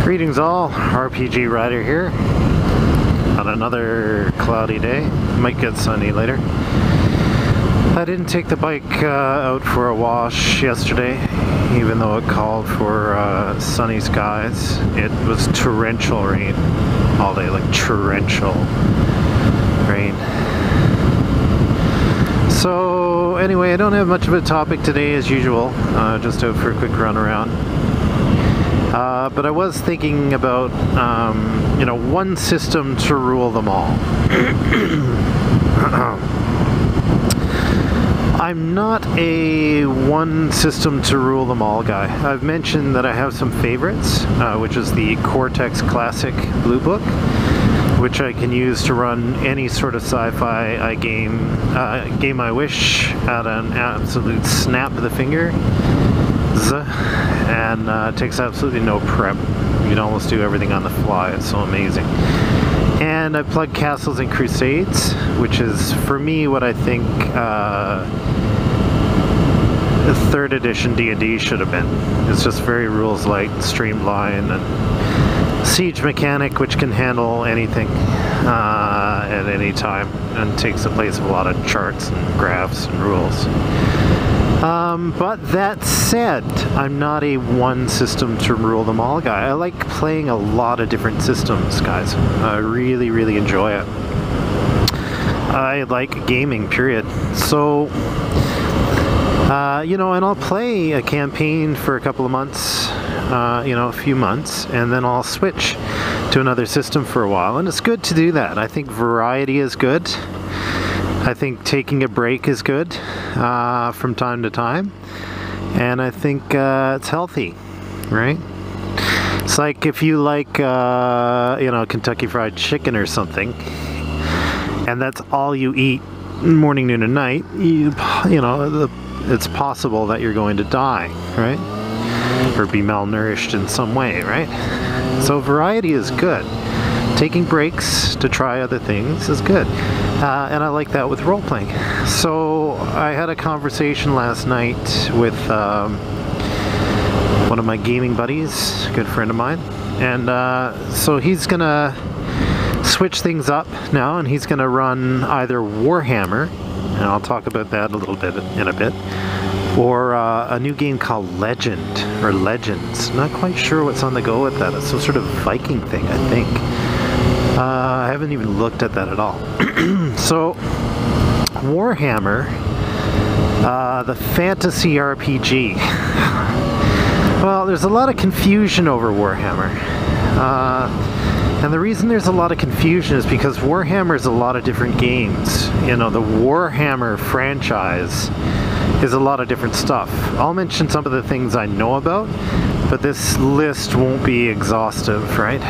Greetings all, RPG Rider here on another cloudy day. Might get sunny later. I didn't take the bike out for a wash yesterday, even though it called for sunny skies. It was torrential rain all day, like torrential rain. So anyway, I don't have much of a topic today as usual, just out for a quick run around. But I was thinking about, you know, one system to rule them all. I'm not a one system to rule them all guy. I've mentioned that I have some favorites, which is the Cortex Classic Blue Book, which I can use to run any sort of sci-fi game I wish at an absolute snap of the finger. And it takes absolutely no prep. You can almost do everything on the fly. It's so amazing. And I plug Castles and Crusades, which is for me what I think the 3rd edition D&D should have been. It's just very rules light, streamlined, and siege mechanic, which can handle anything at any time and takes the place of a lot of charts and graphs and rules. But that said, I'm not a one system to rule them all guy. I like playing a lot of different systems, guys. I really, really enjoy it. I like gaming, period. So, you know, and I'll play a campaign for a couple of months, you know, a few months, and then I'll switch to another system for a while. And it's good to do that. I think variety is good. I think taking a break is good from time to time, and I think it's healthy, right? It's like if you like, you know, Kentucky Fried Chicken or something, and that's all you eat morning, noon, and night, you know, it's possible that you're going to die, right? Or be malnourished in some way, right? So variety is good. Taking breaks to try other things is good. And I like that with role-playing. So I had a conversation last night with one of my gaming buddies, a good friend of mine. And so he's going to switch things up now, and he's going to run either Warhammer, and I'll talk about that a little bit in a bit, or a new game called Legend, or Legends. Not quite sure what's on the go with that. It's some sort of Viking thing, I think. I haven't even looked at that at all. So, Warhammer, the fantasy RPG. Well, there's a lot of confusion over Warhammer. And the reason there's a lot of confusion is because Warhammer is a lot of different games. You know, the Warhammer franchise is a lot of different stuff. I'll mention some of the things I know about, but this list won't be exhaustive, right?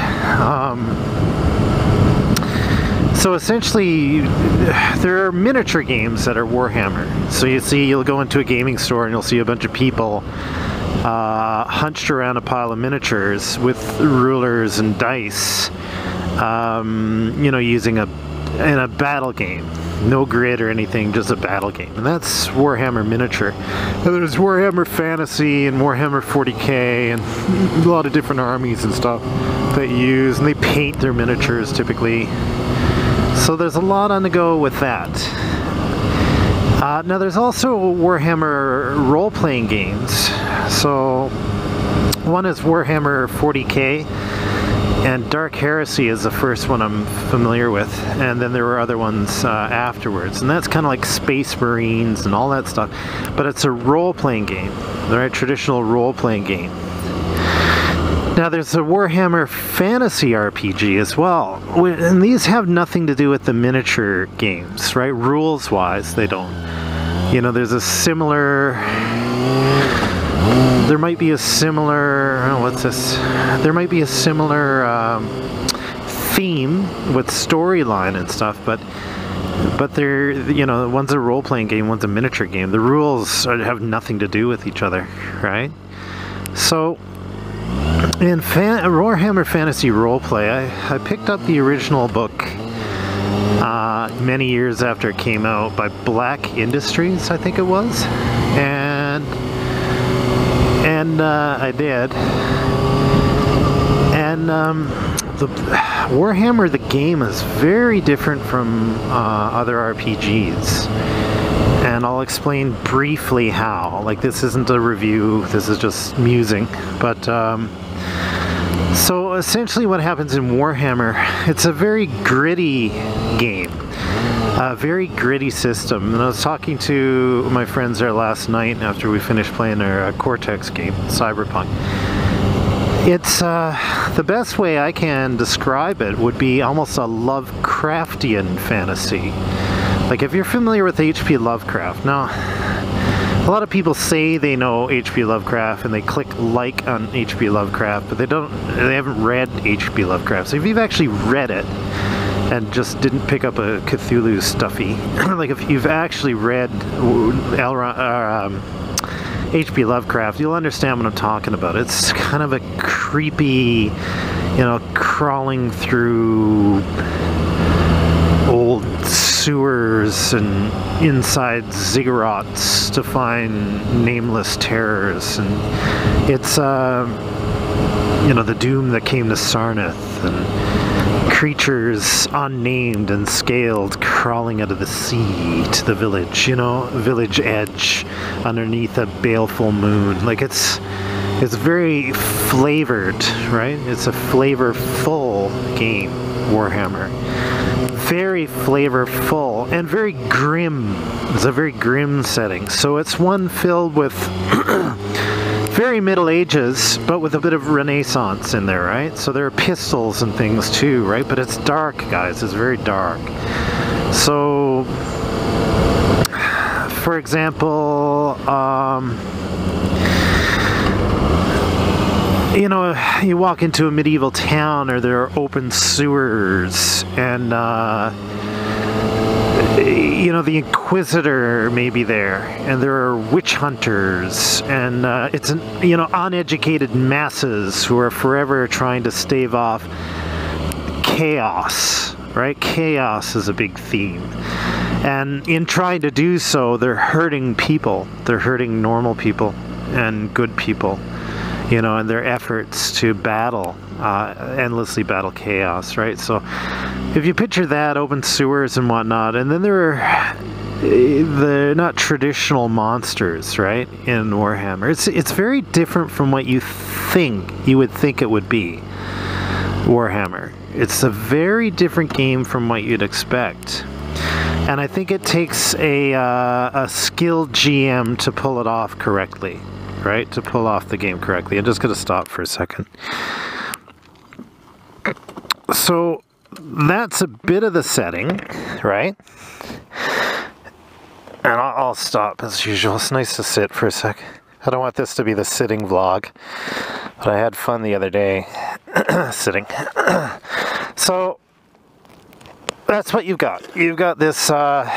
So essentially, there are miniature games that are Warhammer. So you see, you'll go into a gaming store and you'll see a bunch of people hunched around a pile of miniatures with rulers and dice, you know, using in a battle game. No grid or anything, just a battle game. And that's Warhammer Miniature. And there's Warhammer Fantasy and Warhammer 40k and a lot of different armies and stuff that use, and they paint their miniatures typically. So there's a lot on the go with that. Now there's also Warhammer role-playing games. So one is Warhammer 40k, and Dark Heresy is the first one I'm familiar with, and then there were other ones afterwards, and that's kind of like Space Marines and all that stuff, but it's a role-playing game, right? Traditional role-playing game. Now there's a Warhammer Fantasy RPG as well, and these have nothing to do with the miniature games, right? Rules-wise, they don't. You know, there's a similar... There might be a similar... Oh, what's this? There might be a similar theme with storyline and stuff, but they're, you know, one's a role-playing game, one's a miniature game. The rules have nothing to do with each other, right? So... in Warhammer Fantasy Roleplay, I picked up the original book many years after it came out by Black Industries, I think it was, and I did, And the Warhammer, the game, is very different from other RPGs. And I'll explain briefly how. Like, this isn't a review, this is just musing. But, so essentially what happens in Warhammer, it's a very gritty game. A very gritty system. And I was talking to my friends there last night after we finished playing our Cortex game, Cyberpunk. It's, the best way I can describe it would be almost a Lovecraftian fantasy. Like, if you're familiar with H.P. Lovecraft, now, a lot of people say they know H.P. Lovecraft and they click like on H.P. Lovecraft, but they haven't read H.P. Lovecraft. So if you've actually read it and just didn't pick up a Cthulhu stuffy, like if you've actually read H.P. Lovecraft, you'll understand what I'm talking about. It's kind of a creepy, you know, crawling through old sewers and inside ziggurats to find nameless terrors. And it's, you know, the doom that came to Sarnath, and creatures unnamed and scaled crawling out of the sea to the village, you know, village edge underneath a baleful moon. Like, it's very flavored, right? It's a flavorful game, Warhammer. Very flavorful and very grim. It's a very grim setting. So it's one filled with very Middle Ages, but with a bit of Renaissance in there, right? So there are pistols and things too, right? But it's dark, guys. It's very dark. So, for example, you know, you walk into a medieval town, or there are open sewers, and you know, the Inquisitor may be there, and there are witch hunters, and it's you know, uneducated masses who are forever trying to stave off chaos, right? Chaos is a big theme, and in trying to do so, they're hurting people. They're hurting normal people and good people, you know, in their efforts to battle, endlessly battle chaos, right? So if you picture that, open sewers and whatnot, and then they're not traditional monsters, right, in Warhammer. It's very different from what you would think it would be, Warhammer. It's a very different game from what you'd expect. And I think it takes a skilled GM to pull it off correctly. Right, to pull off the game correctly. I'm just going to stop for a second. So that's a bit of the setting, right? And I'll stop as usual. It's nice to sit for a sec. I don't want this to be the sitting vlog, but I had fun the other day sitting. So that's what you've got. You've got this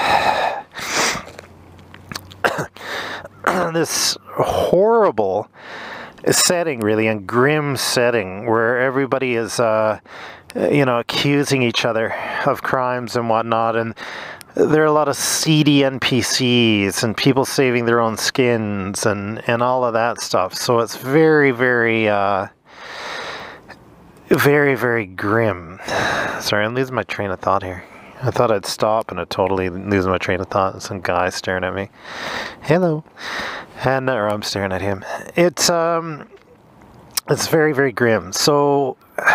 this horrible setting, really, and grim setting, where everybody is, you know, accusing each other of crimes and whatnot, and there are a lot of seedy NPCs and people saving their own skins and all of that stuff. So it's very, very, very, very grim. Sorry, I'm losing my train of thought here. I thought I'd stop, and I'd totally lose my train of thought. Some guy staring at me. Hello. And or I'm staring at him. It's very, very grim. So,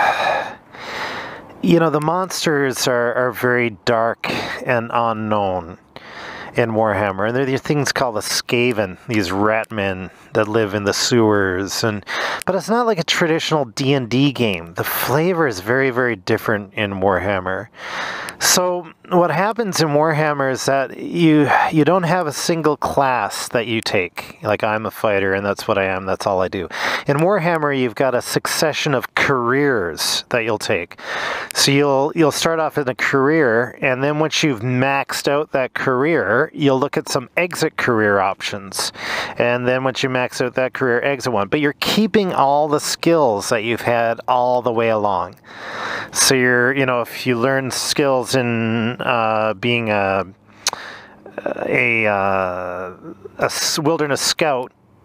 you know, the monsters are very dark and unknown in Warhammer, and there are these things called the Skaven, these rat men that live in the sewers, but it's not like a traditional D&D game. The flavor is very, very different in Warhammer. So what happens in Warhammer is that you don't have a single class that you take. Like, I'm a fighter and that's what I am, that's all I do. In Warhammer, you've got a succession of careers that you'll take. So you'll start off in a career, and then once you've maxed out that career, you'll look at some exit career options. And then once you max out that career, exit one. But you're keeping all the skills that you've had all the way along. So you know, if you learn skills in being a wilderness scout,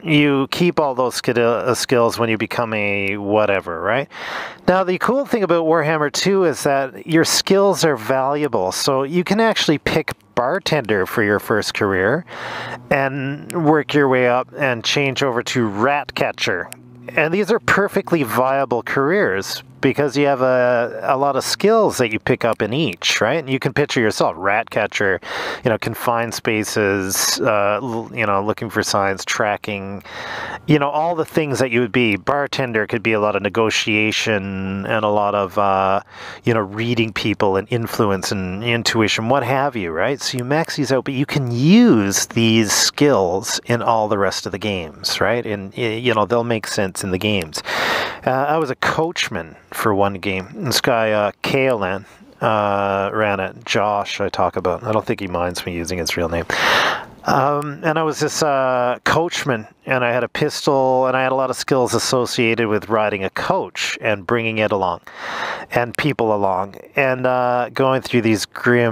you keep all those skills when you become a whatever, right? Now, the cool thing about Warhammer 2 is that your skills are valuable. So you can actually pick bartender for your first career and work your way up and change over to rat catcher. And these are perfectly viable careers because you have a lot of skills that you pick up in each, right? And you can picture yourself, rat catcher, confined spaces, looking for signs, tracking, all the things that you would be. Bartender could be a lot of negotiation and a lot of, reading people and influence and intuition, what have you, right? So you max these out, but you can use these skills in all the rest of the games, right? And, they'll make sense in the games. I was a coachman for one game. This guy, Kaelan, ran it. Josh, I talk about. I don't think he minds me using his real name. And I was this coachman, and I had a pistol, and I had a lot of skills associated with riding a coach and bringing it along, and people along, and going through these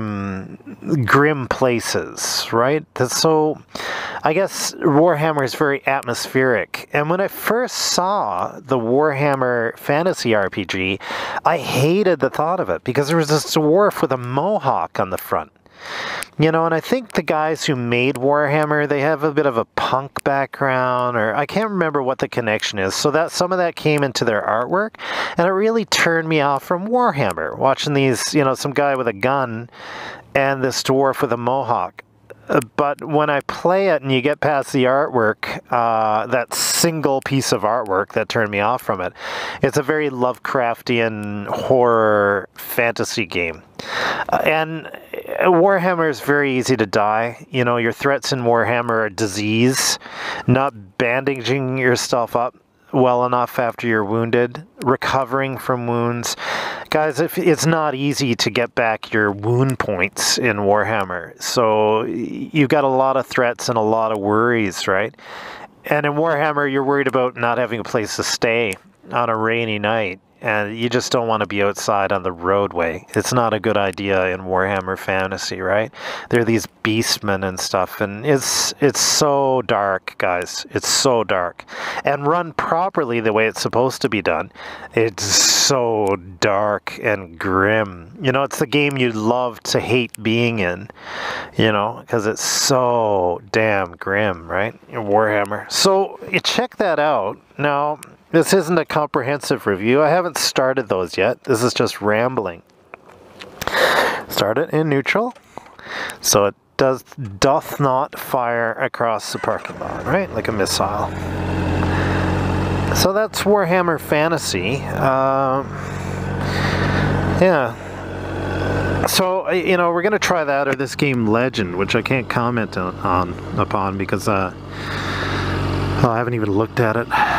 grim places, right? So I guess Warhammer is very atmospheric. And when I first saw the Warhammer Fantasy RPG, I hated the thought of it because there was this dwarf with a mohawk on the front. And I think the guys who made Warhammer, they have a bit of a punk background, or I can't remember what the connection is. So that some of that came into their artwork, and it really turned me off from Warhammer, watching these, some guy with a gun and this dwarf with a mohawk. But when I play it and you get past the artwork, that single piece of artwork that turned me off from it, it's a very Lovecraftian horror fantasy game. And Warhammer is very easy to die. Your threats in Warhammer are disease, not bandaging yourself up well enough after you're wounded, recovering from wounds. Guys, it's not easy to get back your wound points in Warhammer. So you've got a lot of threats and a lot of worries, right? And in Warhammer, you're worried about not having a place to stay on a rainy night. And you just don't want to be outside on the roadway. It's not a good idea in Warhammer Fantasy, right? There are these beastmen and stuff, and it's so dark, guys. It's so dark. And run properly the way it's supposed to be done, it's so dark and grim. It's the game you love to hate being in, because it's so damn grim, right? Warhammer. So you check that out. Now, this isn't a comprehensive review. I haven't started those yet. This is just Start it in neutral. So it doth not fire across the parking lot, right? Like a missile. So that's Warhammer Fantasy. Yeah. So, we're going to try that or this game Legend, which I can't comment upon because I haven't even looked at it.